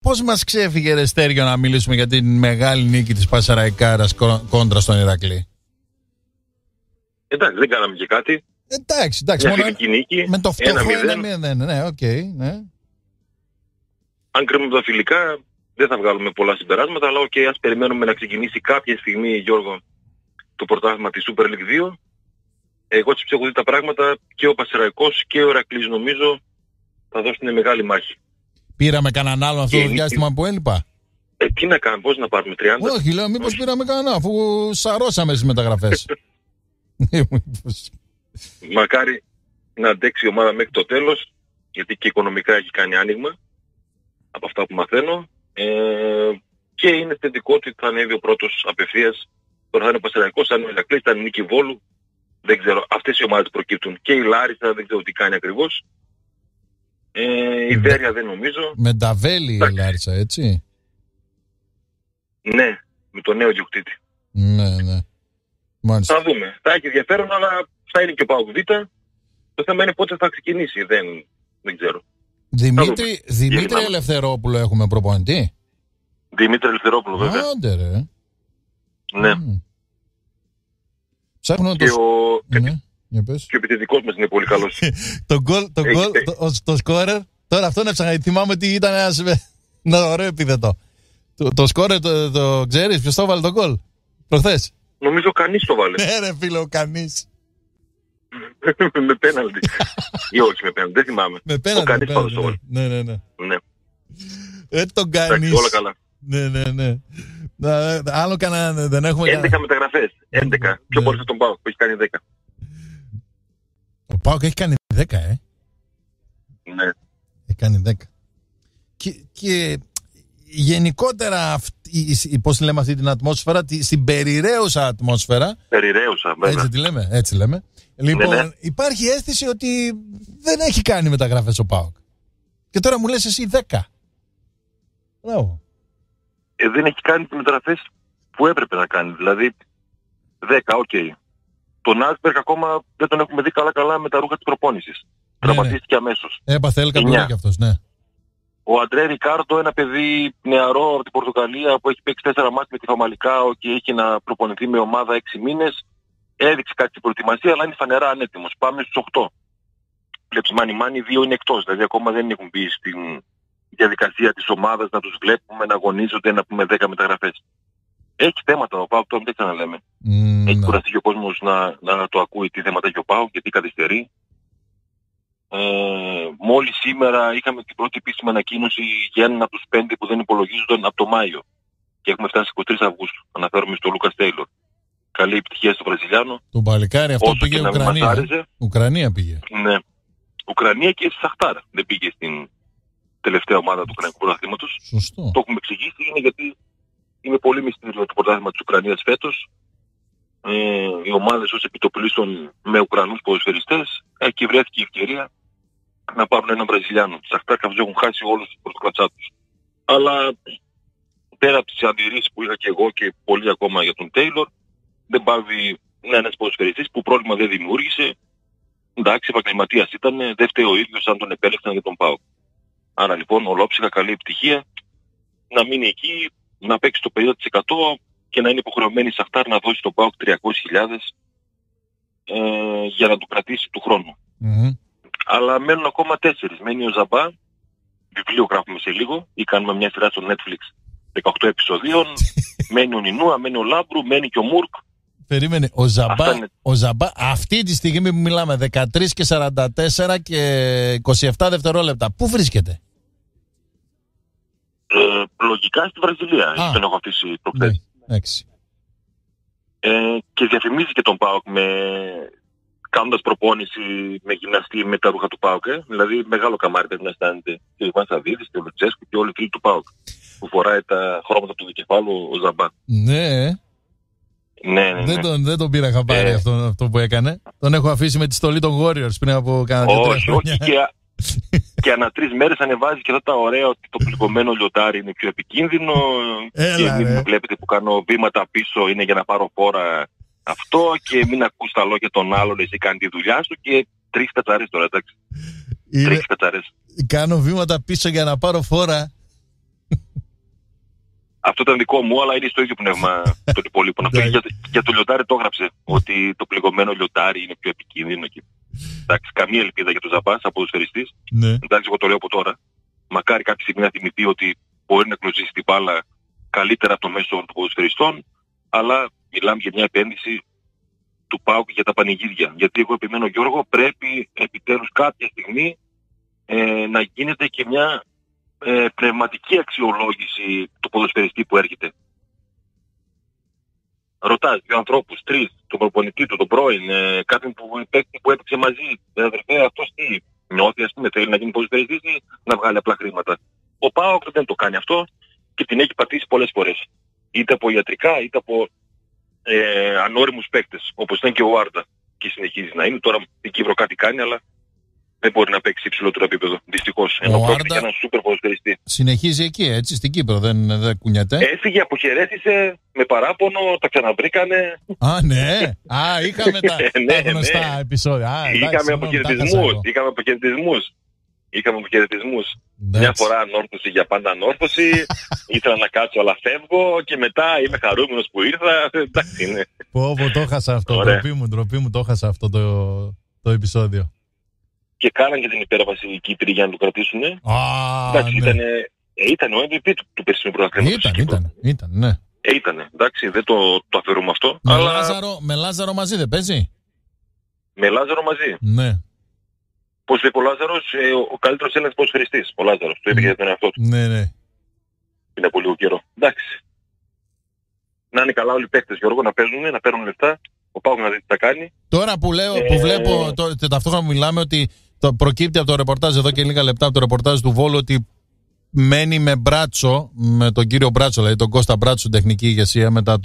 Πώς μας ξέφυγε, ρε Στέργιο, να μιλήσουμε για την μεγάλη νίκη της Πασαραϊκάρας κόντρα στον Ηρακλή? Εντάξει, δεν κάναμε και κάτι. Εντάξει. Μια φιλική νίκη. Με το φτωχό 1-0. Ναι, οκ, ναι. Αν κρίνουμε τα φιλικά, δεν θα βγάλουμε πολλά συμπεράσματα, αλλά ας περιμένουμε να ξεκινήσει κάποια στιγμή, Γιώργο, το πρωτάθλημα της Super League 2. Εγώ τις έχω δει τα πράγματα και ο Πασαραϊκός και ο Ηρακλής, νομίζω, θα δώσουν μεγάλη μάχη. Πήραμε κανέναν άλλο αυτό το διάστημα που έλειπα? Τι να κάνουμε, πώς να πάρουμε 30? Όχι, λέω, μήπως πήραμε κανένα, αφού σαρώσαμε στις μεταγραφές. Μακάρι να αντέξει η ομάδα μέχρι το τέλος, γιατί και οικονομικά έχει κάνει άνοιγμα, από αυτά που μαθαίνω. Και είναι θετικό ότι θα ανέβει ο πρώτος απευθείας. Τώρα θα είναι ο Πασαραϊκός, θα είναι ο Ηρακλής, θα είναι η Νίκη Βόλου. Δεν ξέρω, αυτές οι ομάδες προκύπτουν. Και η Λάρισα δεν ξέρω τι κάνει ακριβώς. Η Βέρεια δεν νομίζω. Με Νταβέλη η Λάρισα, έτσι. Ναι, με τον νέο διοκτήτη. Ναι. Μάλιστα. Θα δούμε. Θα έχει ενδιαφέρον, αλλά θα είναι και ο ΠΑΟΚ Β. Το θέμα είναι πότε θα ξεκινήσει. Δεν ξέρω. Δημήτρη Ελευθερόπουλο έχουμε προπονητή. Δημήτρη Ελευθερόπουλο, βέβαια. Άντε ρε. Ναι. Ψάχνω και και ο επιθετικός μας είναι πολύ καλός. Το σκόρερ. Τώρα αυτό να ψάχνω. Θυμάμαι ότι ήταν ένας ωραίο επίθετο. Το σκόρερ το ξέρεις ποιος το βάλε το γκολ προχθές? Νομίζω κανείς το βάλε. Ναι ρε φίλο, κανείς. Με πέναλτι. Ή όχι με πέναλτι, δεν θυμάμαι. Με πέναλτι. Ο κανείς πάντως το βάλε. Ναι. Τον κανείς. Όλα καλά. Ναι. Άλλο κανένα δεν έχουμε. 11 μεταγραφές. 11. Πιο πολύ από τον ΠΑΟΚ που έχει κάνει 10. Ο ΠΑΟΚ έχει κάνει 10, Ναι. Έχει κάνει 10. Και γενικότερα, πώς λέμε αυτή την ατμόσφαιρα, στην περιραίουσα ατμόσφαιρα. Περιραίουσα, βέβαια. Έτσι λέμε. Λοιπόν, υπάρχει αίσθηση ότι δεν έχει κάνει μεταγραφές ο ΠΑΟΚ. Και τώρα μου λες εσύ 10. Μπράβο. Δεν έχει κάνει τις μεταγραφές που έπρεπε να κάνει. Δηλαδή 10, οκ. Τον Άσπερκ ακόμα δεν τον έχουμε δει καλά με τα ρούχα της προπόνησης. Τραυματίστηκε αμέσως. Έπαθε έλκα κι αυτός, ναι. Ο Αντρέ Ρικάρντο, ένα παιδί νεαρό από την Πορτογαλία που έχει παίξει 4 μάτς με τη Φαμαλικάο και έχει να προπονηθεί με ομάδα 6 μήνες. Έδειξε κάτι στην προετοιμασία, αλλά είναι φανερά ανέτοιμος. Πάμε στους 8. Βλέπεις μάνι, 2 είναι εκτός. Δηλαδή ακόμα δεν έχουν μπει στην διαδικασία της ομάδας να τους βλέπουμε, να αγωνίζονται, να πούμε 10 μεταγραφές. Έχει θέματα ο ΠΑΟΚ, τώρα δεν ξαναλέμε. Έχει κουραστεί ο κόσμος να το ακούει τι θέματα έχει ο ΠΑΟΚ και τι καθυστερεί. Μόλις σήμερα είχαμε την πρώτη επίσημη ανακοίνωση για έναν από τους 5 που δεν υπολογίζονταν από το Μάιο. Και έχουμε φτάσει 23 Αυγούστου. Αναφέρομαι στο Λούκας Τέιλορ. Καλή επιτυχία στο Βραζιλιάνο. Το παλικάρι αυτό πήγε Ουκρανία. Ουκρανία πήγε. Ναι. Ουκρανία και στη Σαχτάρ. Δεν πήγε στην τελευταία ομάδα του Ουκρανικού πρωταθλήματος. Σωστό. Το έχουμε εξηγήσει, είναι γιατί είναι πολύ μυστήριο το πρωτάθλημα της Ουκρανίας φέτος. Οι ομάδες ως επιτοπλίστων με Ουκρανούς ποδοσφαιριστές και βρέθηκε η ευκαιρία να πάρουν έναν Βραζιλιάνο. Τις Σαχτάρ καθώς έχουν χάσει όλους τους πρωτοκλατσά τους. Αλλά πέρα από τις αντιρρήσεις που είχα και εγώ και πολλοί ακόμα για τον Τέιλορ, δεν πάβει ένας ποδοσφαιριστής που πρόβλημα δεν δημιούργησε. Εντάξει, επαγγελματίας ήταν, δεν φταίει ο ίδιος αν τον επέλεξαν για τον ΠΑΟΚ. Άρα λοιπόν ολόψυχα καλή επιτυχία να μείνει εκεί, να παίξει το 50% και να είναι υποχρεωμένη η Σαχτάρ να δώσει στον ΠΑΟΚ 300.000 για να του κρατήσει του χρόνου. Αλλά μένουν ακόμα 4. Μένει ο Ζαμπά, βιβλίο γράφουμε σε λίγο ή κάνουμε μια σειρά στο Netflix 18 επεισοδίων. Μένει ο Νινούα, μένει ο Λάμπρου, μένει και ο Μουρκ. Περίμενε, ο Ζαμπά αυτή τη στιγμή που μιλάμε 13 και 44 και 27 δευτερόλεπτα, πού βρίσκεται? Λογικά στη Βραζιλία, δεν έχω αφήσει προχθές. Και διαφημίζει και τον ΠΑΟΚ κάνοντας προπόνηση με γυμναστή με τα ρούχα του ΠΑΟΚ. Δηλαδή μεγάλο καμάρι πρέπει να αισθάνεται και ο Ιβάν Σαββίδης και ο Λουτσέσκου και όλοι οι φίλοι του ΠΑΟΚ που φοράει τα χρώματα του δικεφάλου ο Ζαμπά. Ναι. Δεν τον πήρα χαμπάρι αυτό που έκανε. Τον έχω αφήσει με τη στολή των Warriors πριν από κάνα 2-3 χρόνια. Όχι, και ανά 3 μέρες ανεβάζει και αυτά τα ωραία ότι το πληγωμένο λιοντάρι είναι πιο επικίνδυνο. Και μην βλέπετε που κάνω βήματα πίσω είναι για να πάρω φόρα αυτό και μην ακούς τα λόγια των άλλων, εσύ κάνει τη δουλειά σου και 3 πετσαρές τώρα, εντάξει. 3 πετσαρές. Κάνω βήματα πίσω για να πάρω φόρα. Αυτό ήταν δικό μου, αλλά είναι στο ίδιο πνεύμα των υπολείπων. Αυτό για το λιοντάρι το έγραψε. Ότι το πληγωμένο λιοντάρι είναι πιο επικίνδυνο. Εντάξει, καμία ελπίδα για τον Ζαμπά σαν ποδοσφαιριστής. Ναι. Εντάξει, εγώ το λέω από τώρα. Μακάρι κάποια στιγμή να θυμηθεί ότι μπορεί να κλωτσίσει την μπάλα καλύτερα από το μέσο των ποδοσφαιριστών. Αλλά μιλάμε για μια επένδυση του ΠΑΟΚ για τα πανηγύρια. Γιατί εγώ επιμένω, Γιώργο, πρέπει επιτέλους κάποια στιγμή να γίνεται και μια πνευματική αξιολόγηση του ποδοσφαιριστή που έρχεται. Ρωτάς δύο ανθρώπους, τρεις, τον προπονητή του, τον πρώην, κάποιον που έπαιξε μαζί, αδερφέ, αυτός τι νιώθει, ας πούμε, θέλει να γίνει ποδοσφαιριστής ή να βγάλει απλά χρήματα. Ο ΠΑΟΚ δεν το κάνει αυτό και την έχει πατήσει πολλές φορές. Είτε από ιατρικά, είτε από ανώριμους παίκτες, όπως ήταν και ο Άρτα και συνεχίζει να είναι. Τώρα η Κύπρο κάτι κάνει, αλλά δεν μπορεί να παίξει υψηλότερο επίπεδο, δυστυχώς. Ενώ πρόκειται για έναν σούπερ ποδοσφαιριστή. Συνεχίζει εκεί, έτσι, στην Κύπρο, δεν κουνιέται. Έφυγε, αποχαιρέτησε, με παράπονο, τα ξαναβρήκανε. Α, ναι. Α, είχαμε τα γνωστά επεισόδια. Είχαμε αποχαιρετισμούς. Μια φορά ανόρθωση για πάντα ανόρθωση. Ήθελα να κάτσω, αλλά φεύγω και μετά είμαι χαρούμενος που ήρθα. Εντάξει είναι. Πω, το έχασα αυτό. Ντροπή μου, το έχασα αυτό το επεισόδιο. Και κάναν και την υπέρβαση οι Κύπροι για να το κρατήσουν. Εντάξει, ναι. Ήταν ο MVP του περσινού πρωταθλήματος. Ήταν, ναι. Ήτανε, εντάξει, δεν το αφαιρούμε αυτό. Με Λάζαρο μαζί δεν παίζει? Με Λάζαρο μαζί. Ναι. Πώς είπε ο Λάζαρος, ο καλύτερος Έλληνας ποδοσφαιριστής. Ο Λάζαρος, το είπε για τον εαυτό του. Ναι. Είναι από λίγο καιρό. Εντάξει. Να είναι καλά όλοι οι παίκτες, Γιώργο, να παίζουν, να παίρνουν λεφτά. Ο ΠΑΟΚ να δει τι θα κάνει. Τώρα που βλέπω, ταυτόχρονα που μιλάμε, ότι προκύπτει από το ρεπορτάζ εδώ και λίγα λεπτά από το ρεπορτάζ του Βόλου ότι μένει με Μπράτσο, με τον κύριο Μπράτσο, δηλαδή τον Κώστα Μπράτσο, τεχνική ηγεσία, μετά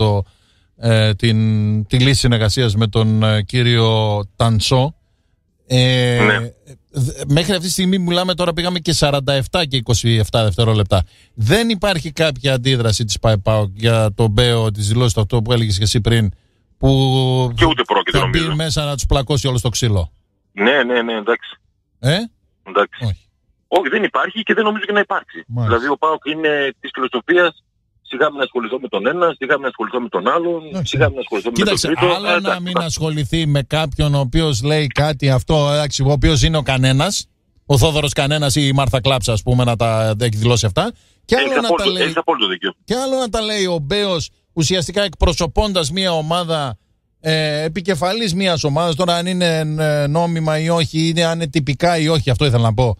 τη λύση συνεργασίας με τον κύριο Τανσό. Ναι. Μέχρι αυτή τη στιγμή μιλάμε, τώρα πήγαμε και 47 και 27 δευτερόλεπτα. Δεν υπάρχει κάποια αντίδραση της ΠΑΟΚ για τον Μπέο, τις δηλώσεις του, αυτό που έλεγες και εσύ πριν, που και ούτε πρόκειται, θα μπει νομίζω, μέσα να τους πλακώσει όλο στο ξύλο. Ναι, εντάξει. Εντάξει. Όχι, δεν υπάρχει και δεν νομίζω και να υπάρξει. Μάλιστα. Δηλαδή ο ΠΑΟΚ είναι της φιλοσοφίας σιγά μην ασχοληθώ με τον ένα, σιγά μην ασχοληθώ με τον άλλον, σιγά μην ασχοληθώ με τον τρίτο. Άλλο να μην ασχοληθεί με κάποιον ο οποίος λέει κάτι αυτό, ο οποίος είναι ο κανένας, ο Θόδωρος Κανένας ή η Μάρθα Κλάψα, ας πούμε, να τα έχει δηλώσει αυτά. Και άλλο να τα λέει ο Μπέος, ουσιαστικά εκπροσωπώντας μια ομάδα, επικεφαλής μιας ομάδας, τώρα αν είναι νόμιμα ή όχι, είναι αν είναι τυπικά ή όχι, αυτό ήθελα να πω.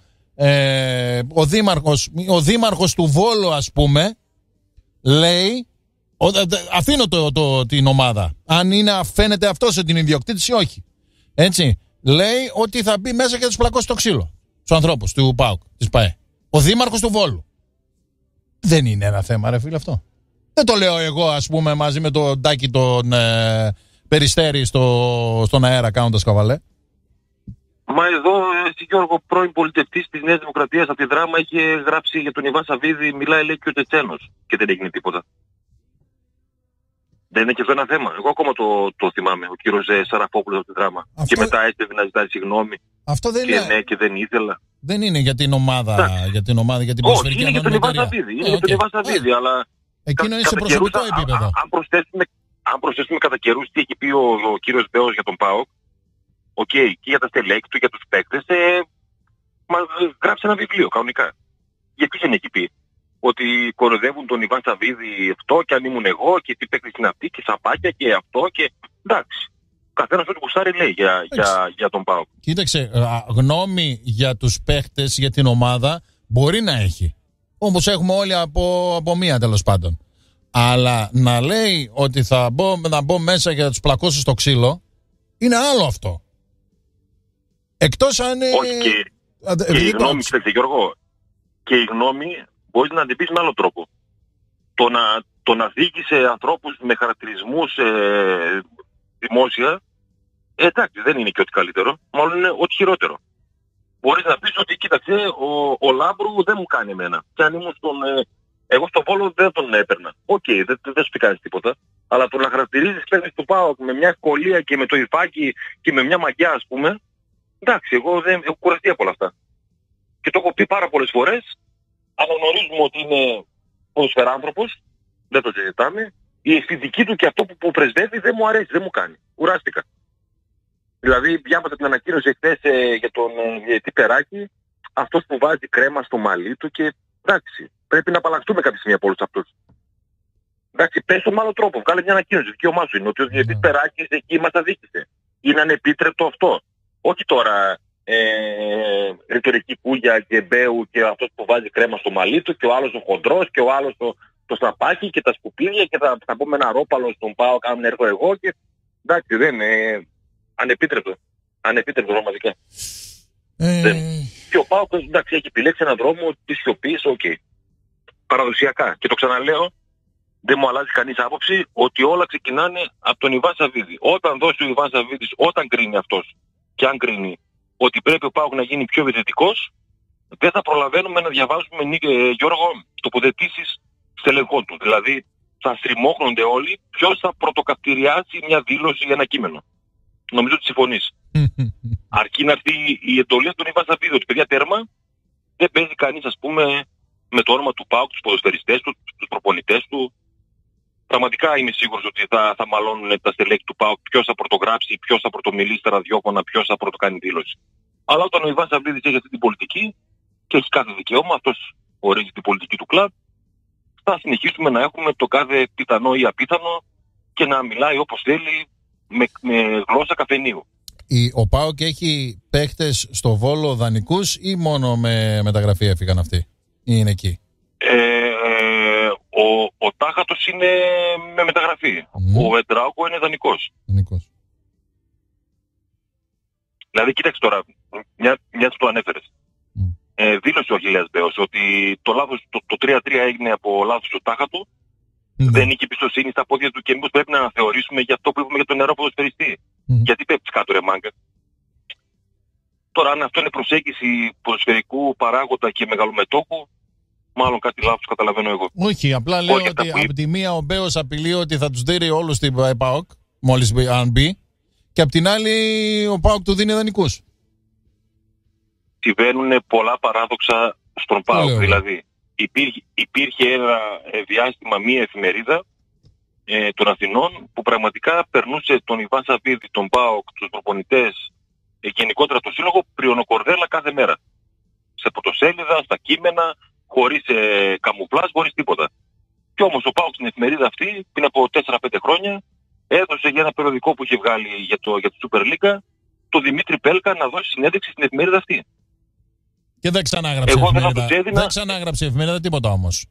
Ο δήμαρχος του Βόλου, ας πούμε, λέει, αφήνω την ομάδα, αν φαίνεται αυτό σε την ιδιοκτήτηση ή όχι, έτσι, λέει ότι θα μπει μέσα και θα τους πλακώσει το ξύλο στους ανθρώπους του ΠΑΟΚ, της ΠΑΕ. Ο δήμαρχος του Βόλου. Δεν είναι ένα θέμα, ρε φίλε, αυτό. Δεν το λέω εγώ, ας πούμε, μαζί με τον Τάκη τον Περιστέρη στον αέρα κάνοντας καβαλέ. Μα εδώ, εσύ Γιώργο, πρώην πολιτευτής της Νέας Δημοκρατίας από τη Δράμα, είχε γράψει για τον Ιβάν Σαββίδη, μιλάει, λέει, και ο Τσετσένος, και δεν έγινε τίποτα. Δεν είναι και αυτό ένα θέμα. Εγώ ακόμα το θυμάμαι, ο κύριος Σαραφόπουλος από τη Δράμα. Αυτό... Και μετά έστευε να ζητάει συγγνώμη. Αυτό δεν και είναι. Ναι, και δεν ήθελα. Δεν είναι για την ομάδα, για την ποδοσφαιρική. Όχι, είναι για τον Ιβάν Σαββίδη. Είναι για τον Ιβάν Σαββίδη, αλλά. Εκείνο είναι σε προσωπικό επίπεδο. Αν προσθέσουμε κατά καιρούς τι έχει πει ο κύριος Μπέος για τον ΠΑΟΚ, και για τα στελέχη του, για τους παίκτες, μας γράψε ένα βιβλίο κανονικά. Γιατί δεν έχει πει ότι κοροϊδεύουν τον Ιβάν Σαββίδη αυτό και αν ήμουν εγώ και τι παίκτες είναι αυτοί και σαπάκια και αυτό και εντάξει. Καθένας ό,τι κουστάρει λέει για τον ΠΑΟΚ. Κοίταξε, γνώμη για τους παίκτες, για την ομάδα μπορεί να έχει. Όμως έχουμε όλοι από μία, τέλος πάντων. Αλλά να λέει ότι θα μπω μέσα και θα τους πλακώσω στο ξύλο, είναι άλλο αυτό. Εκτός αν... Όχι, και η γνώμη, κοιτάξτε Γιώργο, και η γνώμη μπορείς να την πεις με άλλο τρόπο. Το να δίκησε ανθρώπους με χαρακτηρισμούς δημόσια, εντάξει, δεν είναι και ό,τι καλύτερο, μάλλον είναι ό,τι χειρότερο. Μπορείς να πεις ότι κοίταξε, ο Λάμπρου δεν μου κάνει εμένα. Και αν ήμουν εγώ στον Βόλο δεν τον έπαιρνα. Δεν σου πει κανείς τίποτα. Αλλά το να χαρακτηρίζεις παίκτες του ΠΑΟΚ με μια ευκολία και με το υφάκι και με μια μαγιά, ας πούμε, εντάξει, εγώ έχω κουραστεί από όλα αυτά. Και το έχω πει πάρα πολλές φορές. Αναγνωρίζουμε ότι είναι ποδοσφαιράνθρωπος, Δεν το συζητάμε. Η αισθητική του και αυτό που πρεσβεύει δεν μου αρέσει, δεν μου κάνει. Κουράστηκα. Δηλαδή, διάβασα την ανακοίνωση εχθές για τον διαιτητή Περάκη, αυτός που βάζει κρέμα στο μαλλί του και εντάξει, πρέπει να απαλλαχτούμε κάποια στιγμή από όλους αυτούς. Εντάξει, πες το με άλλο τρόπο, βγάλε μια ανακοίνωση, δικαίωμά σου είναι ότι ο διαιτητής Περάκης εκεί μας αδίκησε. Είναι ανεπίτρεπτο αυτό. Όχι τώρα ρητορική κούγια και μπέου και αυτός που βάζει κρέμα στο μαλλί του και ο άλλος ο χοντρός και ο άλλος το στραπάκι και τα σκουπίδια και θα πούμε ένα ρόπαλο στον πάω, κάνουν έρχο εγώ και εντάξει, δεν είναι ανεπίτρεπτο. Ανεπίτρεπτο πραγματικά. Και ο Πάοκ εντάξει έχει επιλέξει έναν δρόμο της σιωπής, παραδοσιακά. Και το ξαναλέω, δεν μου αλλάζει κανείς άποψη ότι όλα ξεκινάνε από τον Ιβάν Σαββίδη. Όταν δώσει ο Ιβάν Σαββίδης, όταν κρίνει αυτός και αν κρίνει ότι πρέπει ο Πάοκ να γίνει πιο επιθετικός, δεν θα προλαβαίνουμε να διαβάζουμε, Γιώργο, τοποθετήσεις στελεχών του. Δηλαδή θα στριμώχνονται όλοι ποιος θα πρωτοκαυτηριάσει μια δήλωση ή ένα κείμενο. Νομίζω ότι συμφωνείς. Αρκεί να έρθει η εντολή από τον Ιβάν Σαββίδη ότι παιδιά τέρμα, δεν παίζει κανείς ας πούμε με το όνομα του ΠΑΟΚ, τους ποδοσφαιριστές του, τους προπονητές του. Πραγματικά είμαι σίγουρος ότι θα μαλώνουν τα στελέχη του ΠΑΟΚ ποιος θα πρωτογράψει, ποιος θα πρωτομιλήσει στα ραδιόφωνα, ποιος θα πρωτοκάνει δήλωση. Αλλά όταν ο Ιβάν Σαββίδης έχει αυτή την πολιτική και έχει κάθε δικαίωμα, αυτός ορίζει την πολιτική του κλαμπ, θα συνεχίσουμε να έχουμε το κάθε πιθανό ή απίθανο και να μιλάει όπως θέλει με γλώσσα καφενείου. Ο ΠΑΟΚ έχει παίχτες στο Βόλο δανεικούς ή μόνο με μεταγραφή έφυγαν αυτοί ή είναι εκεί? Ο Τάχατος είναι με μεταγραφή. Ο Εντράουκο είναι δανεικός. Δηλαδή κοίταξε τώρα, μια που το ανέφερες. Δήλωσε ο Αχιλλέας Μπέος ότι το 3-3 έγινε από λάθος του Τάχατου. Δεν είχε εμπιστοσύνη στα πόδια του και μήπως πρέπει να αναθεωρήσουμε για αυτό που είπαμε για τον νερό ποδοσφαιριστή. Γιατί πέφτεις κάτω ρε μάγκα. Τώρα αν αυτό είναι προσέγγιση ποδοσφαιρικού παράγοντα και μεγαλομετόχου, μάλλον κάτι λάθος καταλαβαίνω εγώ. Όχι, απλά λέω ότι από τη μία ο Μπέος απειλεί ότι θα τους δίνει όλους την ΠΑΟΚ, μόλις αν μπει, και από την άλλη ο ΠΑΟΚ του δίνει δανεικούς. Συμβαίνουν πολλά παράδοξα στον ΠΑΟΚ. Δηλαδή υπήρχε ένα διάστημα μία εφημερίδα των Αθηνών που πραγματικά περνούσε τον Ιβάν Σαββίδη, τον ΠΑΟΚ, τους προπονητές, γενικότερα το σύλλογο πριονοκορδέλα κάθε μέρα. Σε πρωτοσέλιδα, στα κείμενα, χωρίς καμουφλάζ, χωρίς τίποτα. Κι όμως ο ΠΑΟΚ στην εφημερίδα αυτή πριν από 4-5 χρόνια έδωσε για ένα περιοδικό που είχε βγάλει για τη Super League το Δημήτρη Πέλκα να δώσει συνέντευξη στην εφημερίδα αυτή. Και δεν ξανάγραψε δεν ξανάγραψε εφημερίδα τίποτα όμως.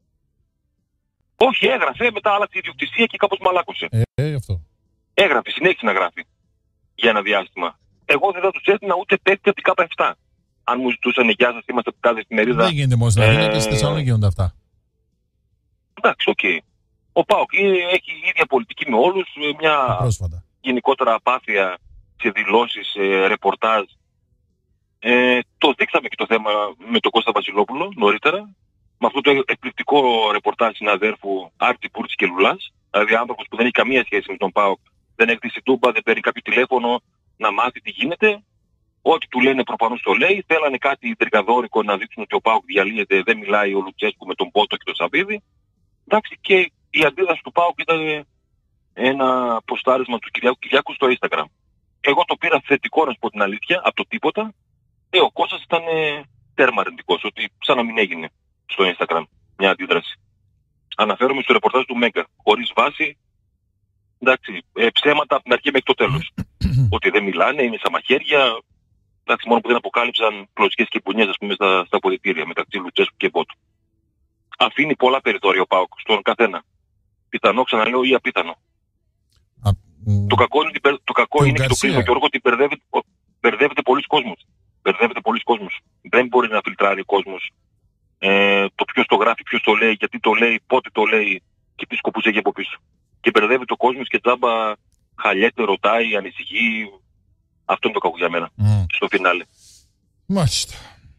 Όχι, έγραφε, μετά άλλαξε η ιδιοκτησία και κάπως μαλάκωσε. Αυτό. Έγραφε, συνέχισε να γράφει για ένα διάστημα. Εγώ δεν θα τους έδινα ούτε παίκτη από την ΚΑΠΑ 7. Αν μου ζητούσαν γεια σας, είμαστε από κάθε εφημερίδα. Δεν γίνεται όμως να και στη Θεσσαλονίκη γίνονται αυτά. Εντάξει, οκ. Ο ΠΑΟΚ έχει η ίδια πολιτική με όλους, μια γενικότερα απάθεια σε δηλώσεις, ρεπορτάζ. Το δείξαμε και το θέμα με τον Κώστα Βασιλόπουλο νωρίτερα, με αυτό το εκπληκτικό ρεπορτάζ συναδέρφου Άρτη Πούρτση και Λουλάς, δηλαδή άνθρωπος που δεν έχει καμία σχέση με τον ΠΑΟΚ, δεν έχει τη Τούμπα, δεν παίρνει κάποιο τηλέφωνο να μάθει τι γίνεται. Ό,τι του λένε προφανώς το λέει. Θέλανε κάτι τρικαδόρικο να δείξουν ότι ο ΠΑΟΚ διαλύεται, δεν μιλάει ο Λουτσέσκου με τον Πότο και τον Σαββίδη. Εντάξει, και η αντίδραση του ΠΑΟΚ ήταν ένα ποστάρισμα του Κυριάκου στο Instagram. Εγώ το πήρα θετικό, να σου πω την αλήθεια, από το τίποτα. Ο Κώστας ήταν τέρμα αρνητικός, ότι σαν να μην έγινε στο Instagram μια αντίδραση. Αναφέρομαι στο ρεπορτάζ του Μέγκα, χωρίς βάση, εντάξει, ψέματα από την αρχή μέχρι το τέλος. Ότι δεν μιλάνε, είναι στα μαχαίρια, εντάξει, μόνο που δεν αποκάλυψαν κλωτσικές και πουνιές, ας πούμε, στα αποδυτήρια μεταξύ Λουτσέσκου και Μπότου. Αφήνει πολλά περιθώρια ο ΠΑΟΚ στον καθένα. Πιθανό, ξαναλέω, ή απίθανο. Το κακό είναι και το κλείσιμο, Γιώργο, ότι μπερδεύεται πολλοί κόσμος. Δεν μπορεί να φιλτράρει ο κόσμος το ποιος το γράφει, ποιος το λέει, γιατί το λέει, πότε το λέει και τι σκοπούς έχει από πίσω. Και μπερδεύει το κόσμος και τζάμπα χαλιέται, ρωτάει, ανησυχεί. Αυτό είναι το κακό για μένα, στο φινάλε. Μάλιστα.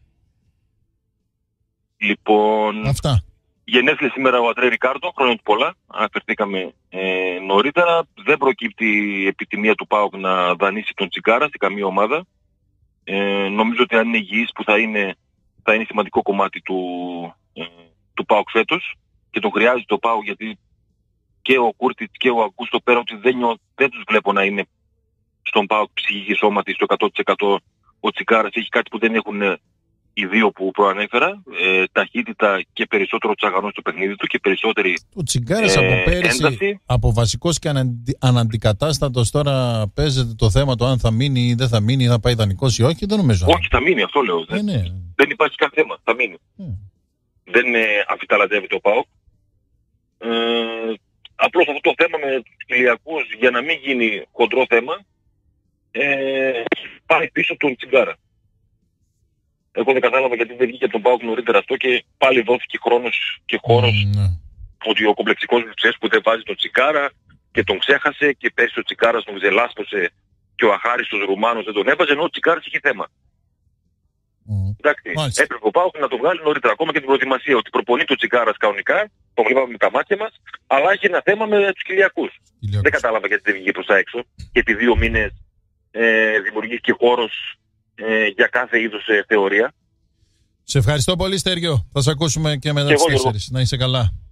Λοιπόν, αυτά. Γενέθλια σήμερα ο Αντρέ Ρικάρντο, χρόνια του πολλά. Αναφερθήκαμε νωρίτερα. Δεν προκύπτει η επιτιμία του ΠΑΟΚ να δανείσει τον Τσιγκάρα σε καμία ομάδα. Νομίζω ότι αν είναι υγιής που θα είναι σημαντικό κομμάτι του ΠΑΟΚ φέτος. και τον χρειάζεται το ΠΑΟΚ, γιατί και ο Κούρτιτς και ο Αγκούστο, πέρα ότι δεν τους βλέπω να είναι στον ΠΑΟΚ ψυχική σώματι στο 100%. Ο Τσικάρας έχει κάτι που δεν έχουν οι δύο που προανέφερα, ταχύτητα και περισσότερο τσαγανό στο παιχνίδι του και περισσότερη ο Τσιγκάρας από πέρυσι, ένταση. από βασικός και αναντικατάστατος, τώρα παίζεται το θέμα το αν θα μείνει ή δεν θα μείνει, ή θα πάει δανεικός ή όχι, δεν νομίζω. Όχι, θα μείνει, αυτό λέω. Ναι. Δεν υπάρχει καν θέμα, θα μείνει. Δεν αμφιταλαντεύεται ο ΠΑΟΚ. Απλώς αυτό το θέμα με τους Κυλιακούς, για να μην γίνει χοντρό θέμα, πάει πίσω τον Τσιγκάρα. Εγώ δεν κατάλαβα γιατί δεν βγήκε από τον ΠΑΟΚ νωρίτερα αυτό και πάλι δόθηκε χρόνος και χώρος ότι ο κομπλεξικός Λουτσές που δεν βάζει τον Τσικάρα και τον ξέχασε και πέρσι ο Τσικάρας τον ξελάσπωσε και ο αχάριστος Ρουμάνος δεν τον έβαζε, ενώ ο Τσικάρας είχε θέμα. Εντάξει, έπρεπε ο ΠΑΟΚ να το βγάλει νωρίτερα, ακόμα και την προετοιμασία, ότι προπονεί το Τσικάρας κανονικά, το βλέπαμε με τα μάτια μας, αλλά έχει ένα θέμα με τους Κυλιακούς. Δεν κατάλαβα γιατί δεν βγήκε προς τα έξω και επί 2 μήνες δημιουργήθηκε χώρος για κάθε είδους θεωρία. Σε ευχαριστώ πολύ, Στέργιο. Θα σε ακούσουμε και μετά τις 4. Να είσαι καλά.